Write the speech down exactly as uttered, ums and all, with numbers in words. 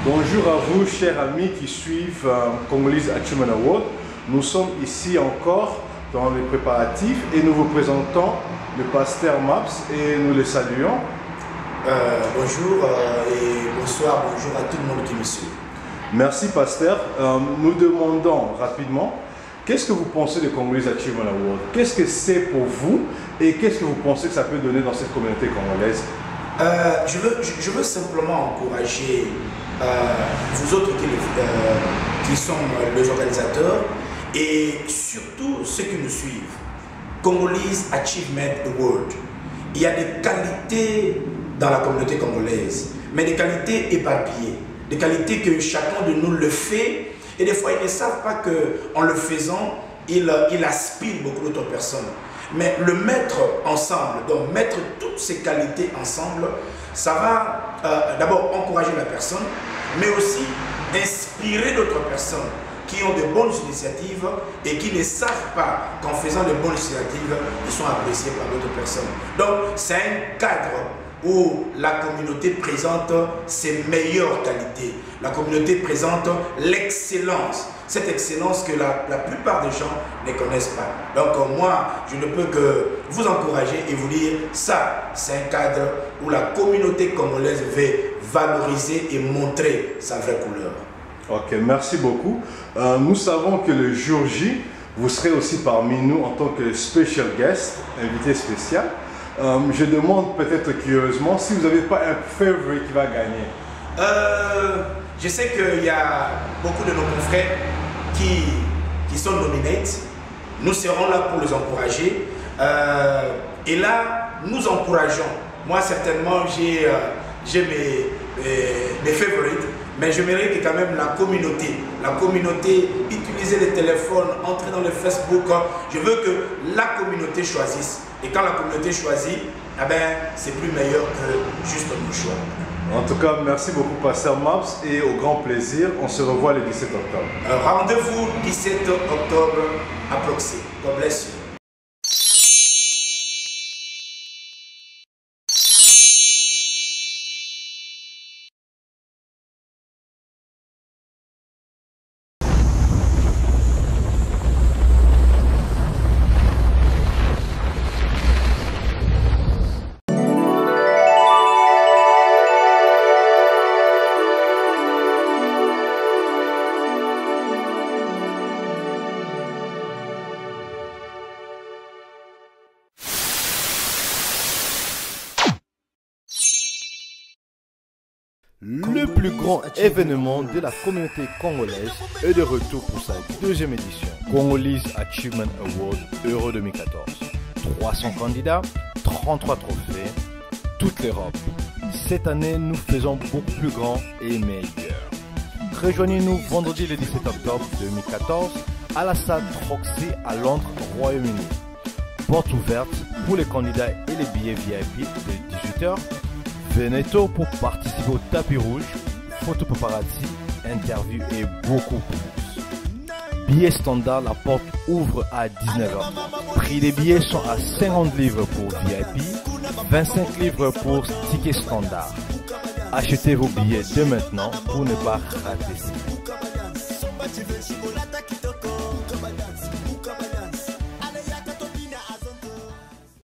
Bonjour à vous, chers amis qui suivent euh, Congolese Achievement Award. Nous sommes ici encore dans les préparatifs et nous vous présentons le pasteur Maps et nous le saluons. Euh, bonjour euh, et bonsoir, bonjour à tout le monde qui me suit. Merci pasteur. Euh, nous demandons rapidement, qu'est-ce que vous pensez de Congolese Achievement Award? Qu'est-ce que c'est pour vous et qu'est-ce que vous pensez que ça peut donner dans cette communauté congolaise? euh, je, veux, je, je veux simplement encourager euh, vous autres qui, euh, qui sont les organisateurs et surtout ceux qui nous suivent. Congolese Achievement Award. Il y a des qualités dans la communauté congolaise, mais des qualités éparpillées, des qualités que chacun de nous le fait et des fois ils ne savent pas qu'en le faisant, ils, ils aspirent beaucoup d'autres personnes. Mais le mettre ensemble, donc mettre toutes ces qualités ensemble, ça va euh, d'abord encourager la personne, mais aussi inspirer d'autres personnes qui ont de bonnes initiatives et qui ne savent pas qu'en faisant de bonnes initiatives, ils sont appréciés par d'autres personnes. Donc c'est un cadre où la communauté présente ses meilleures qualités. La communauté présente l'excellence. Cette excellence que la, la plupart des gens ne connaissent pas. Donc moi, je ne peux que vous encourager et vous dire, ça, c'est un cadre où la communauté congolaise veut valoriser et montrer sa vraie couleur. Ok, merci beaucoup. Euh, nous savons que le jour J, vous serez aussi parmi nous en tant que special guest, invité spécial. Euh, je demande peut-être curieusement si vous n'avez pas un favorite qui va gagner. Euh, je sais qu'il y a beaucoup de nos confrères qui, qui sont nominés. Nous serons là pour les encourager. Euh, et là, nous encourageons. Moi, certainement, j'ai euh, mes, mes, mes favorites. Mais j'aimerais que quand même la communauté, la communauté, utiliser les téléphones, entrer dans le Facebook. Je veux que la communauté choisisse. Et quand la communauté choisit, eh ben, c'est plus meilleur que juste nos choix. En tout cas, merci beaucoup pasteur Maps et au grand plaisir. On se revoit le dix-sept octobre. Euh, Rendez-vous dix-sept octobre à Proxy. God bless you. Le plus grand événement de la communauté congolaise est de retour pour sa deuxième édition. Congolese Achievement Award Euro deux mille quatorze. trois cents candidats, trente-trois trophées, toute l'Europe. Cette année, nous faisons beaucoup plus grand et meilleur. Rejoignez-nous vendredi le dix-sept octobre deux mille quatorze à la salle Troxy à Londres, Royaume-Uni. Porte ouverte pour les candidats et les billets V I P de dix-huit heures. Venez tôt pour participer au tapis rouge, photo paparazzi, interview et beaucoup plus. Billets standard, la porte ouvre à dix-neuf heures. Prix des billets sont à cinquante livres pour V I P, vingt-cinq livres pour ticket standard. Achetez vos billets dès maintenant pour ne pas rater ça.